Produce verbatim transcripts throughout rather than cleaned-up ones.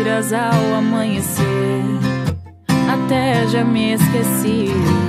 dias ao amanhecer. Até já me esqueci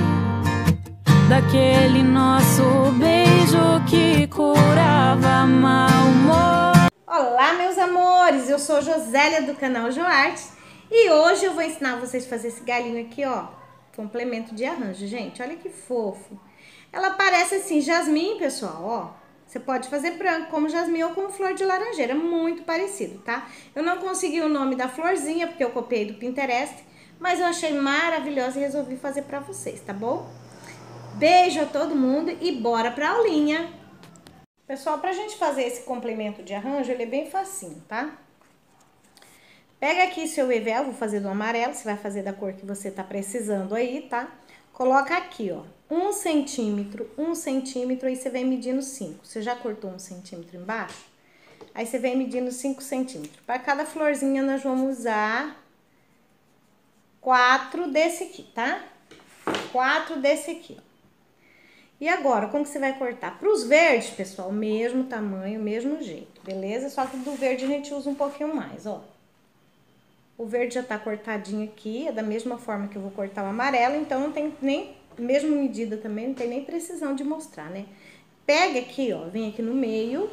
daquele nosso beijo que curava mau humor. Olá, meus amores, eu sou Josélia do canal Joarte e hoje eu vou ensinar vocês a fazer esse galinho aqui, ó, complemento de arranjo, gente. Olha que fofo. Ela parece assim jasmim, pessoal, ó. Você pode fazer branco como jasmim ou com flor de laranjeira, muito parecido, tá? Eu não consegui o nome da florzinha porque eu copiei do Pinterest, mas eu achei maravilhosa e resolvi fazer pra vocês, tá bom? Beijo a todo mundo e bora pra aulinha! Pessoal, pra gente fazer esse complemento de arranjo, ele é bem facinho, tá? Pega aqui seu evel, vou fazer do amarelo, você vai fazer da cor que você tá precisando aí, tá? Coloca aqui, ó, um centímetro, um centímetro, aí você vem medindo cinco. Você já cortou um centímetro embaixo? Aí você vem medindo cinco centímetros. Para cada florzinha nós vamos usar quatro desse aqui, tá? Quatro desse aqui, ó. E agora, como que você vai cortar? Para os verdes, pessoal, mesmo tamanho, mesmo jeito, beleza? Só que do verde a gente usa um pouquinho mais, ó. O verde já tá cortadinho aqui, é da mesma forma que eu vou cortar o amarelo, então não tem nem, mesma medida também, não tem nem precisão de mostrar, né? Pega aqui, ó, vem aqui no meio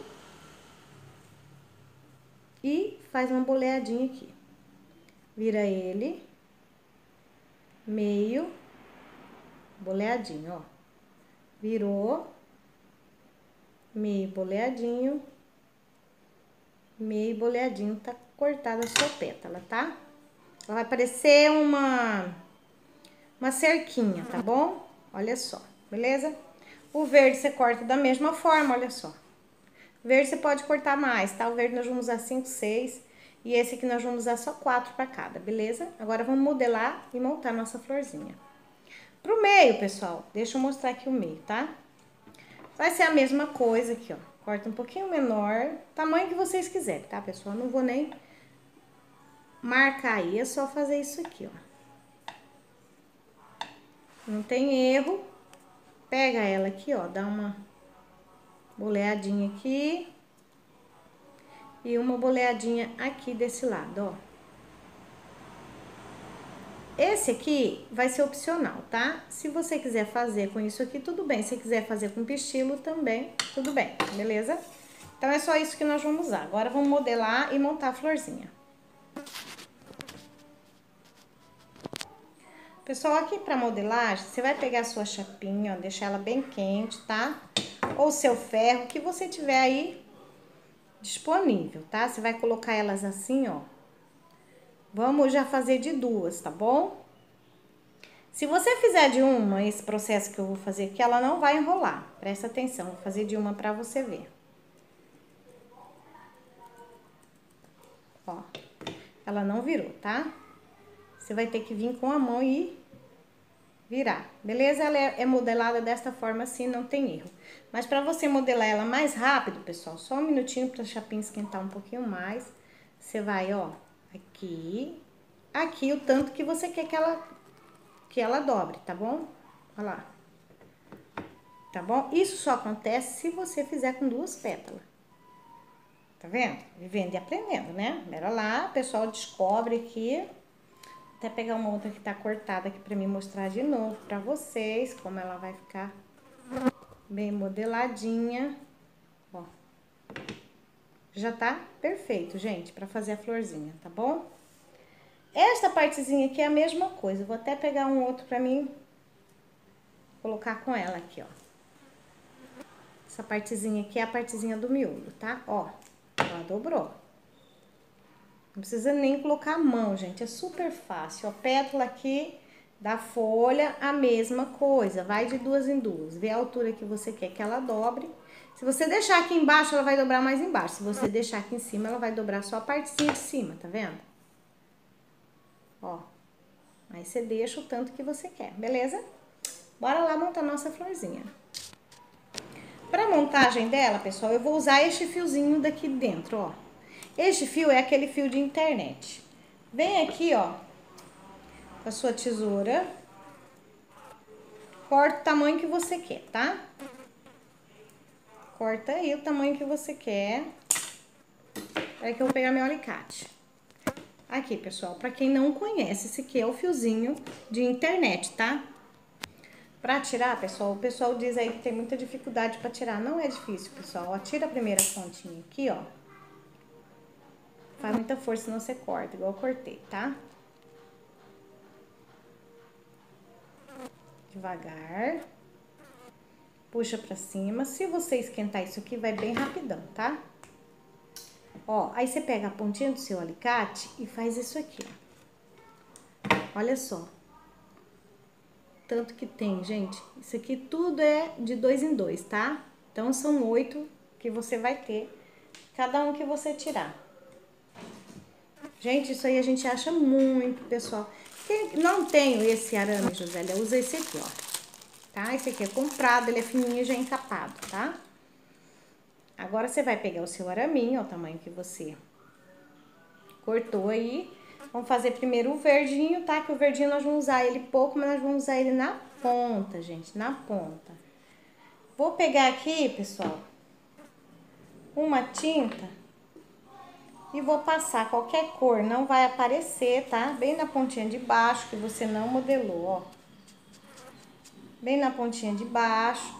e faz uma boleadinha aqui. Vira ele, meio, boleadinho, ó. Virou, meio boleadinho, meio boleadinho, tá cortada a sua pétala, tá? Ela vai parecer uma, uma cerquinha, tá bom? Olha só, beleza? O verde você corta da mesma forma, olha só. O verde você pode cortar mais, tá? O verde nós vamos usar cinco, seis e esse aqui nós vamos usar só quatro pra cada, beleza? Agora vamos modelar e montar nossa florzinha. Pro meio, pessoal, deixa eu mostrar aqui o meio, tá? Vai ser a mesma coisa aqui, ó. Corta um pouquinho menor, tamanho que vocês quiserem, tá, pessoal? Não vou nem marcar aí, é só fazer isso aqui, ó. Não tem erro. Pega ela aqui, ó, dá uma boleadinha aqui e uma boleadinha aqui desse lado, ó. Esse aqui vai ser opcional, tá? Se você quiser fazer com isso aqui, tudo bem. Se quiser fazer com pistilo também, tudo bem, beleza? Então, é só isso que nós vamos usar. Agora, vamos modelar e montar a florzinha. Pessoal, aqui pra modelagem, você vai pegar a sua chapinha, ó, deixar ela bem quente, tá? Ou seu ferro, que você tiver aí disponível, tá? Você vai colocar elas assim, ó. Vamos já fazer de duas, tá bom? Se você fizer de uma, esse processo que eu vou fazer aqui, ela não vai enrolar. Presta atenção, vou fazer de uma pra você ver. Ó, ela não virou, tá? Você vai ter que vir com a mão e virar, beleza? Ela é modelada desta forma assim, não tem erro. Mas pra você modelar ela mais rápido, pessoal, só um minutinho pra chapinha esquentar um pouquinho mais. Você vai, ó, aqui, aqui o tanto que você quer que ela, que ela dobre, tá bom? Olha lá. Tá bom? Isso só acontece se você fizer com duas pétalas. Tá vendo? Vivendo e aprendendo, né? Pera lá, o pessoal descobre aqui. Até pegar uma outra que tá cortada aqui pra mim mostrar de novo pra vocês, como ela vai ficar bem modeladinha. Ó. Já tá perfeito, gente, pra fazer a florzinha, tá bom? Esta partezinha aqui é a mesma coisa. Vou até pegar um outro pra mim colocar com ela aqui, ó. Essa partezinha aqui é a partezinha do miolo, tá? Ó, ela dobrou. Não precisa nem colocar a mão, gente, é super fácil. Ó, pétala aqui da folha, a mesma coisa. Vai de duas em duas. Vê a altura que você quer que ela dobre. Se você deixar aqui embaixo, ela vai dobrar mais embaixo. Se você deixar aqui em cima, ela vai dobrar só a partezinha de cima, tá vendo? Ó, aí você deixa o tanto que você quer, beleza? Bora lá montar nossa florzinha. Pra montagem dela, pessoal, eu vou usar este fiozinho daqui dentro, ó. Este fio é aquele fio de internet. Vem aqui, ó, com a sua tesoura. Corta o tamanho que você quer, tá? Corta aí o tamanho que você quer. Aí que eu vou pegar meu alicate. Aqui, pessoal, pra quem não conhece, esse aqui é o fiozinho de internet, tá? Pra tirar, pessoal, o pessoal diz aí que tem muita dificuldade pra tirar. Não é difícil, pessoal. Ó, tira a primeira pontinha aqui, ó. Faz muita força, senão você corta, igual eu cortei, tá? Devagar. Puxa pra cima. Se você esquentar isso aqui, vai bem rapidão, tá? Ó, aí você pega a pontinha do seu alicate e faz isso aqui, ó. Olha só. Tanto que tem, gente. Isso aqui tudo é de dois em dois, tá? Então, são oito que você vai ter, cada um que você tirar. Gente, isso aí a gente acha muito, pessoal. Quem não tem esse arame, Josélia, usa esse aqui, ó. Tá? Esse aqui é comprado, ele é fininho e já encapado, tá? Agora, você vai pegar o seu araminho, ó, o tamanho que você cortou aí. Vamos fazer primeiro o verdinho, tá? Que o verdinho nós vamos usar ele pouco, mas nós vamos usar ele na ponta, gente, na ponta. Vou pegar aqui, pessoal, uma tinta e vou passar qualquer cor, não vai aparecer, tá? Bem na pontinha de baixo, que você não modelou, ó. Bem na pontinha de baixo.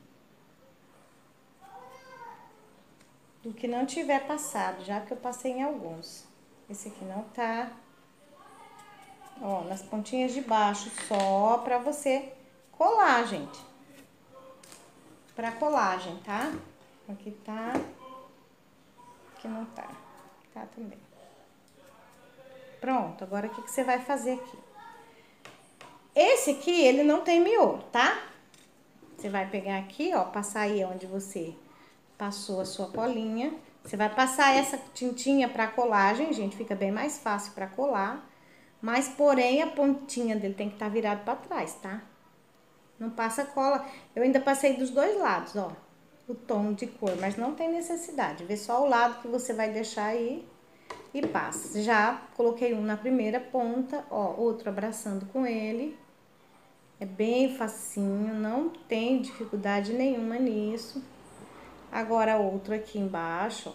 Do que não tiver passado, já que eu passei em alguns. Esse aqui não tá. Ó, nas pontinhas de baixo, só pra você colar, gente. Pra colagem, tá? Aqui tá. Aqui não tá. Tá também. Pronto, agora o que, que você vai fazer aqui? Esse aqui, ele não tem miolo, tá? Você vai pegar aqui, ó, passar aí onde você passou a sua colinha. Você vai passar essa tintinha pra colagem, gente, fica bem mais fácil pra colar. Mas, porém, a pontinha dele tem que estar virado pra trás, tá? Não passa cola. Eu ainda passei dos dois lados, ó, o tom de cor, mas não tem necessidade. Vê só o lado que você vai deixar aí e passa. Já coloquei um na primeira ponta, ó, outro abraçando com ele. É bem facinho, não tem dificuldade nenhuma nisso. Agora, outro aqui embaixo, ó.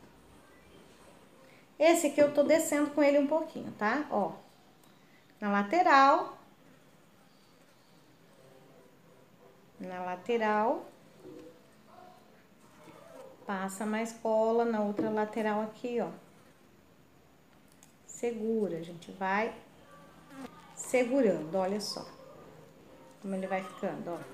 Esse aqui eu tô descendo com ele um pouquinho, tá? Ó, na lateral. Na lateral. Passa mais cola na outra lateral aqui, ó. Segura, gente, vai segurando, olha só. Como ele vai ficando, ó.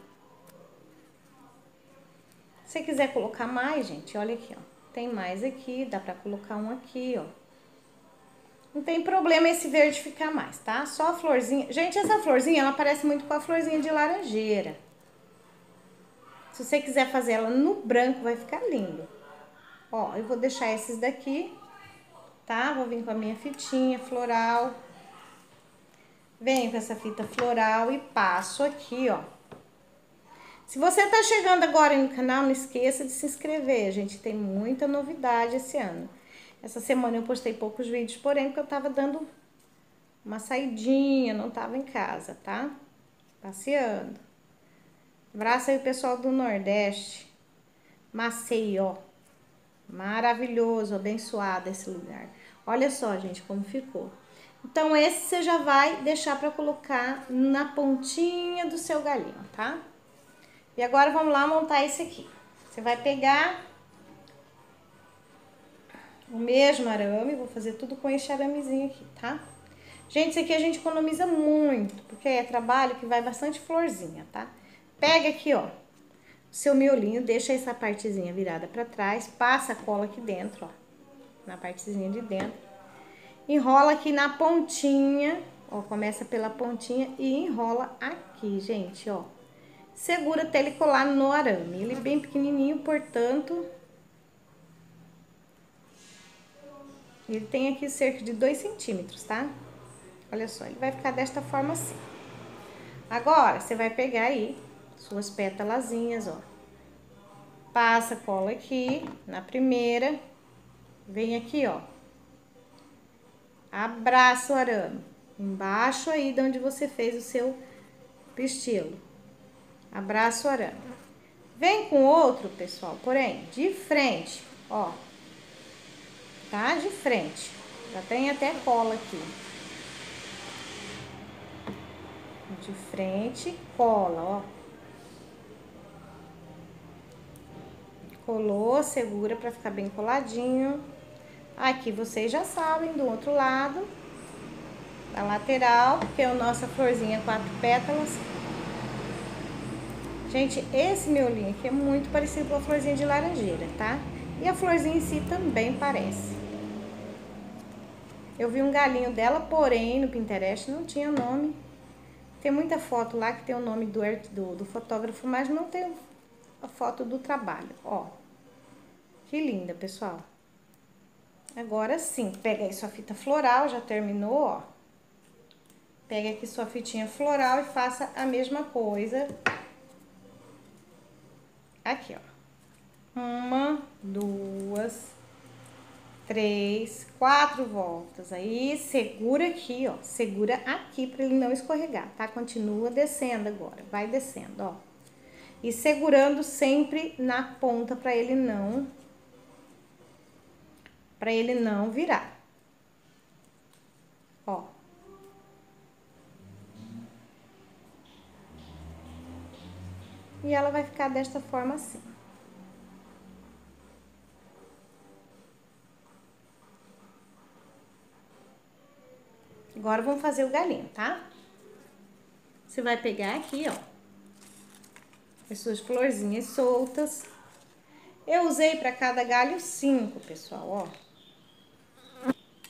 Se você quiser colocar mais, gente, olha aqui, ó. Tem mais aqui, dá pra colocar um aqui, ó. Não tem problema esse verde ficar mais, tá? Só a florzinha. Gente, essa florzinha, ela parece muito com a florzinha de laranjeira. Se você quiser fazer ela no branco, vai ficar lindo. Ó, eu vou deixar esses daqui, tá? Vou vir com a minha fitinha floral. Venho com essa fita floral e passo aqui, ó. Se você tá chegando agora no canal, não esqueça de se inscrever, gente. Tem muita novidade esse ano. Essa semana eu postei poucos vídeos, porém, porque eu tava dando uma saidinha, não tava em casa, tá? Passeando. Abraço aí o pessoal do Nordeste. Maceió. Maravilhoso, abençoado esse lugar. Olha só, gente, como ficou. Então, esse você já vai deixar pra colocar na pontinha do seu galinho, tá? E agora, vamos lá montar esse aqui. Você vai pegar o mesmo arame, vou fazer tudo com esse aramezinho aqui, tá? Gente, isso aqui a gente economiza muito, porque é trabalho que vai bastante florzinha, tá? Pega aqui, ó, o seu miolinho, deixa essa partezinha virada pra trás, passa a cola aqui dentro, ó, na partezinha de dentro. Enrola aqui na pontinha, ó, começa pela pontinha e enrola aqui, gente, ó. Segura até ele colar no arame. Ele é bem pequenininho, portanto, ele tem aqui cerca de dois centímetros, tá? Olha só, ele vai ficar desta forma assim. Agora, você vai pegar aí suas pétalazinhas, ó. Passa cola aqui na primeira. Vem aqui, ó. Abraça o arame. Embaixo aí de onde você fez o seu pistilo. Abraça o arame. Vem com outro, pessoal, porém, de frente, ó. Tá? De frente. Já tem até cola aqui. De frente, cola, ó. Colou, segura pra ficar bem coladinho. Aqui vocês já sabem, do outro lado, da lateral, porque a nossa florzinha é quatro pétalas. Gente, esse miolinho aqui é muito parecido com a florzinha de laranjeira, tá? E a florzinha em si também parece. Eu vi um galinho dela, porém, no Pinterest não tinha nome. Tem muita foto lá que tem o nome do, do, do fotógrafo, mas não tem a foto do trabalho, ó. Que linda, pessoal. Agora sim, pega aí sua fita floral, já terminou, ó. Pega aqui sua fitinha floral e faça a mesma coisa. Aqui, ó. Uma, duas, três, quatro voltas. Aí, segura aqui, ó. Segura aqui pra ele não escorregar, tá? Continua descendo agora. Vai descendo, ó. E segurando sempre na ponta pra ele não... Pra ele não virar. Ó. E ela vai ficar desta forma assim. Agora vamos fazer o galinho, tá? Você vai pegar aqui, ó, as suas florzinhas soltas. Eu usei para cada galho cinco, pessoal, ó.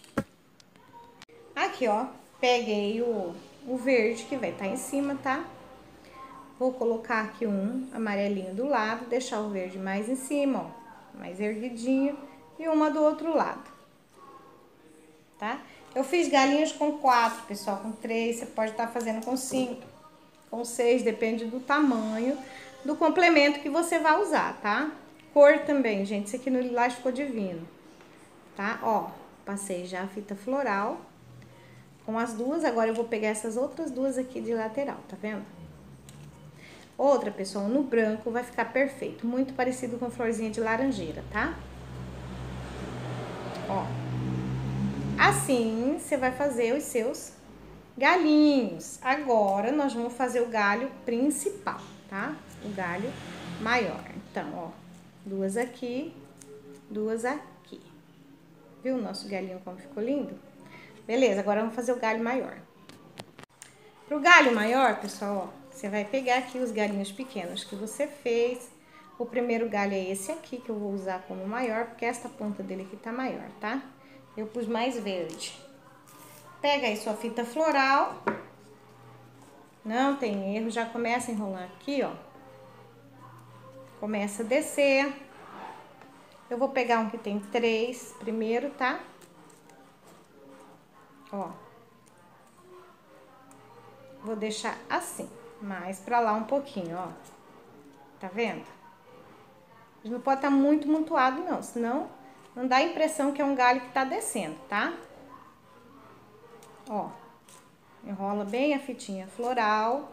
Aqui, ó, peguei o, o verde que vai estar em cima, tá? Vou colocar aqui um amarelinho do lado, deixar o verde mais em cima, ó, mais erguidinho, e uma do outro lado, tá? Eu fiz galinhos com quatro, pessoal, com três, você pode estar fazendo com cinco, com seis, depende do tamanho do complemento que você vai usar, tá? Cor também, gente, esse aqui no lilás ficou divino, tá? Ó, passei já a fita floral com as duas, agora eu vou pegar essas outras duas aqui de lateral, tá vendo? Outra, pessoal, no branco vai ficar perfeito, muito parecido com florzinha de laranjeira, tá? Ó. Assim, você vai fazer os seus galinhos. Agora, nós vamos fazer o galho principal, tá? O galho maior. Então, ó, duas aqui, duas aqui. Viu o nosso galinho como ficou lindo? Beleza, agora vamos fazer o galho maior. Pro galho maior, pessoal, ó, você vai pegar aqui os galinhos pequenos que você fez. O primeiro galho é esse aqui, que eu vou usar como maior, porque esta ponta dele aqui tá maior, tá? Eu pus mais verde. Pega aí sua fita floral. Não tem erro, já começa a enrolar aqui, ó. Começa a descer. Eu vou pegar um que tem três primeiro, tá? Ó. Vou deixar assim, mais pra lá um pouquinho, ó. Tá vendo? Não pode estar muito montuado, não, senão não dá a impressão que é um galho que tá descendo, tá? Ó, enrola bem a fitinha floral.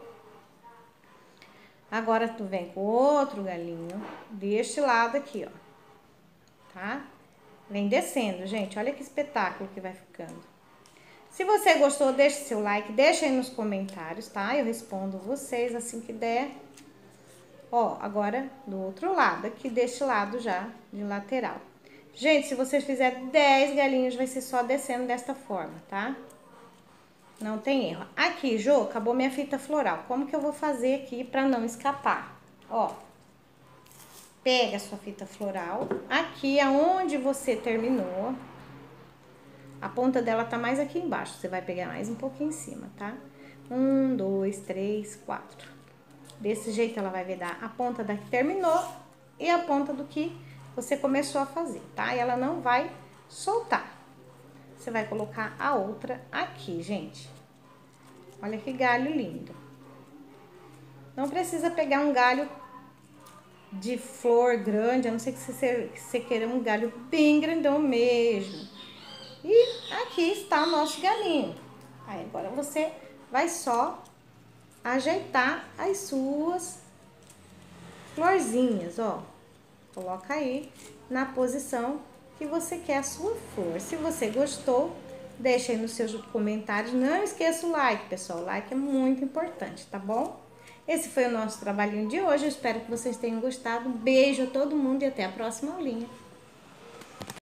Agora, tu vem com outro galinho deste lado aqui, ó, tá? Vem descendo, gente, olha que espetáculo que vai ficando. Se você gostou, deixe seu like, deixa aí nos comentários, tá? Eu respondo vocês assim que der. Ó, agora do outro lado, aqui deste lado já, de lateral. Gente, se vocês fizerem dez galinhos, vai ser só descendo desta forma, tá? Não tem erro. Aqui, Jô, acabou minha fita floral. Como que eu vou fazer aqui pra não escapar? Ó, pega a sua fita floral. Aqui, aonde você terminou, a ponta dela tá mais aqui embaixo. Você vai pegar mais um pouquinho em cima, tá? Um, dois, três, quatro. Desse jeito ela vai ver dar a ponta da que terminou e a ponta do que você começou a fazer, tá? E ela não vai soltar. Você vai colocar a outra aqui, gente. Olha que galho lindo. Não precisa pegar um galho de flor grande, a não ser que você, que você queira um galho bem grandão mesmo. E aqui está o nosso galinho. Aí agora você vai só ajeitar as suas florzinhas, ó. Coloca aí na posição que você quer a sua flor. Se você gostou, deixa aí nos seus comentários. Não esqueça o like, pessoal. O like é muito importante, tá bom? Esse foi o nosso trabalhinho de hoje. Eu espero que vocês tenham gostado. Beijo a todo mundo e até a próxima aulinha.